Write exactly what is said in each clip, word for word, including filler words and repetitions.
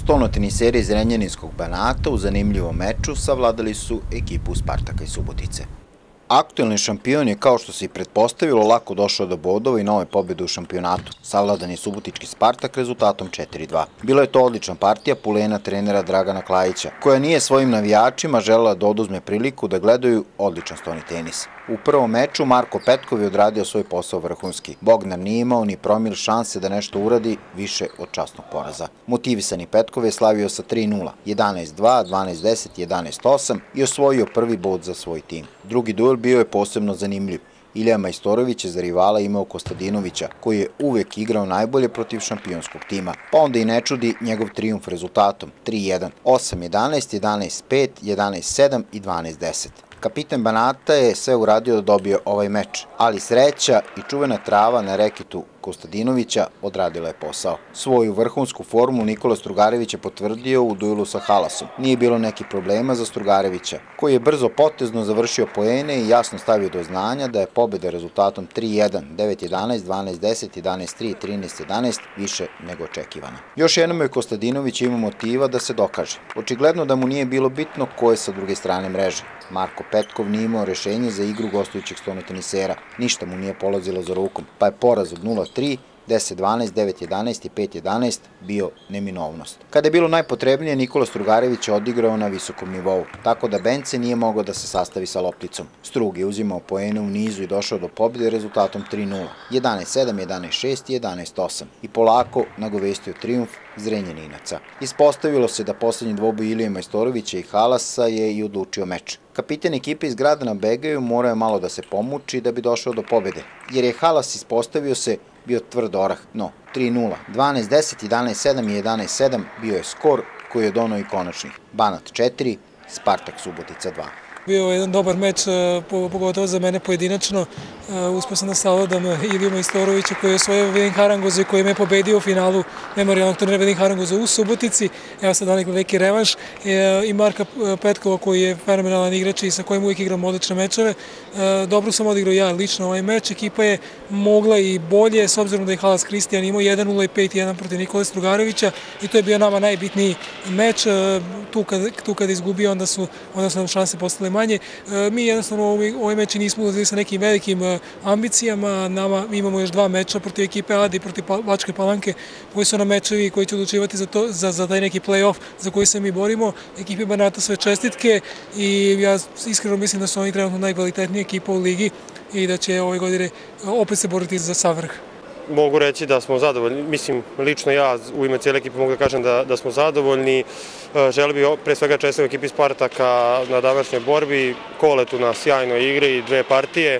Stolnoteniseri iz Zrenjaninskog Banata u zanimljivom meču savladali su ekipu Spartaka iz Subotice. Aktuelni šampion je, kao što se i pretpostavilo, lako došao do bodova i nove pobjede u šampionatu. Savladan je subotički Spartak rezultatom četiri dva. Bila je to odlična partija pulena trenera Dragana Klajića, koja nije svojim navijačima želela da oduzme priliku da gledaju odličan stolni tenis. U prvom meču Marko Petkov je odradio svoj posao vrhunski. Bogdan nije imao ni promil šanse da nešto uradi više od časnog poraza. Motivisani Petkov je slavio sa tri nula, jedanaest dva, dvanaest deset, jedanaest osam i osvojio prvi bod za svoj tim. Drugi duel bio je posebno zanimljiv. Ilija Majstorović je za rivala imao Kostadinovića, koji je uvek igrao najbolje protiv šampionskog tima, pa onda i ne čudi njegov trijumf rezultatom tri jedan, osam jedanaest, jedanaest pet, jedanaest sedam i dvanaest deset. Kapiten Banata je sve uradio da dobije ovaj meč, ali sreća i čuvena trava na reketu Kostadinovića odradila je posao. Svoju vrhunsku formu Nikola Strugarević je potvrdio u duelu sa Halasom. Nije bilo nekih problema za Strugarevića, koji je brzo potezno završio poene i jasno stavio do znanja da je pobjeda rezultatom tri jedan, devet jedanaest, dvanaest deset, jedanaest tri, trinaest jedanaest više nego očekivana. Još jednom je Kostadinović imao motiva da se dokaže. Očigledno da mu nije bilo bitno ko je sa druge strane mreže. Marko Petkov nije imao rešenje za igru gostujućeg stolnotenisera. Ništa mu nije polazilo za rukom, pa je poraz od nula tri, deset dvanaest, devet jedanaest i pet jedanaest bio neminovnost. Kada je bilo najpotrebnije, Nikola Strugarević je odigrao na visokom nivou, tako da Bence nije mogao da se sastavi sa lopticom. Strug je uzimao poene u nizu i došao do pobjede rezultatom tri nula, jedanaest sedam, jedanaest šest i jedanaest osam i polako nagovestio trijumf Zrenjaninaca. Ispostavilo se da poslednji dvoboj Ilije Majstorovića i Halasa je i odlučio meč. Kapiten ekipe iz grada na Begaju morao je malo da se pomuči da bi došao do pobjede, jer je Halas ispostavio se bio tvrd orah, no tri nula, dvanaest deset, jedanaest sedam i jedanaest sedam bio je skor koji je donao i konačni. Banat četiri, Spartak Subotica dva. Bio je jedan dobar meč, pogotovo za mene pojedinačno. Uspio sam da savladam Iliju Majstorovića koji je osvojio Vidin Haranguza i koji me pobedio u finalu memorijalnog turnira Vidin Haranguza u Subotici. Evo sad dali neki revanš. I Marka Petkova koji je fenomenalan igrač i sa kojim uvijek igram odlične mečeve. Dobro sam odigrao ja lično ovaj meč. Ekipa je mogla i bolje, s obzirom da je Halas Kristijan imao jedan nula i pet jedan protiv Nikole Strugarevića i to je bio nama najbitniji meč. Tu kad, tu kad izgubio, onda su, onda su nam šanse postale manje. Mi jednostavno u ovoj meči nismo ulazili sa nekim velikim ambicijama. Nama imamo još dva meča protiv ekipe Adi i protiv Bačke Palanke koji su nam mečevi koji će odlučivati za, to, za, za taj neki play-off za koji se mi borimo. Ekipi Banata sve čestitke i ja iskreno mislim da su oni trenutno najkvalitetnija ekipa u ligi i da će ove godine opet se boriti za savrh. Mogu reći da smo zadovoljni, mislim lično ja u ime cijele ekipe mogu da kažem da, da smo zadovoljni. Želi bi pre svega čestitam ekipi Spartaka na današnjoj borbi, Koletu na sjajnoj igri i dve partije.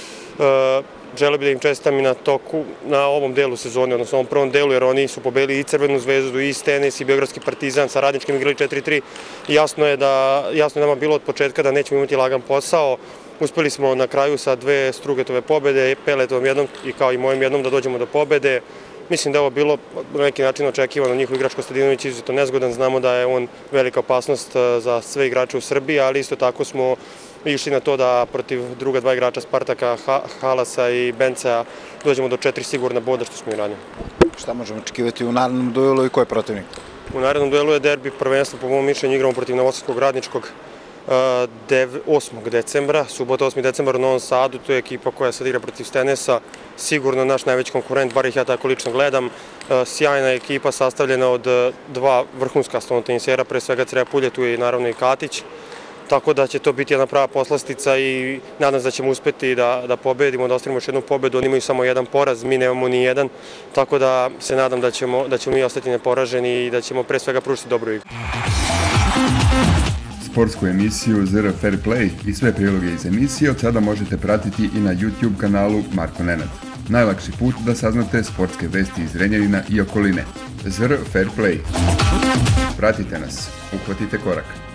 Želeo bih da im čestitam i na toku, na ovom delu sezone, odnosno ovom prvom delu, jer oni su pobedili i Crvenu zvezdu, i Stenis, i Beogradski Partizan, sa Radničkim igrali četiri tri. Jasno je da, jasno je nama bilo od početka da nećemo imati lagan posao. Uspeli smo na kraju sa dve Strugetove pobede, Peletovom jednom i kao i mojim jednom da dođemo do pobede. Mislim da je ovo bilo na neki način očekivano. Njihov igrač Kostadinović je izuzetno nezgodan, znamo da je on velika opasnost za sve igrače u Srbiji, ali isto tako smo išli na to da protiv druga dva igrača Spartaka, Halasa i Bencea, dođemo do četiri sigurna boda, što smo i ranili. Šta možemo očekivati u narednom duelu i ko je protivnik? U narednom duelu je derbi prvenstva, po mom mišljenju igramo protiv Novosadskog Radničkog osmog decembra, subota osmi decembar u Novom Sadu. To je ekipa koja sad igra protiv Stenesa, sigurno naš najveći konkurent, bar ih ja tako lično gledam. Sjajna ekipa sastavljena od dva vrhunska stolnotenisera, pre svega Creja Pulje, tu je i naravno i Katić. Tako da će to biti jedna prava poslastica i nadam se da ćemo uspeti da, da pobedimo, da ostavimo još jednu pobedu. Oni imaju samo jedan poraz, mi nemamo ni jedan, tako da se nadam da ćemo, da ćemo mi ostati neporaženi i da ćemo pre svega pružiti dobru igru. Sportsku emisiju Z R Fair Play i sve priloge iz emisije od sada možete pratiti i na YouTube kanalu Marko Nenad. Najlakši put da saznate sportske vesti iz Zrenjanina i okoline. Z R Fair Play. Pratite nas, uhvatite korak.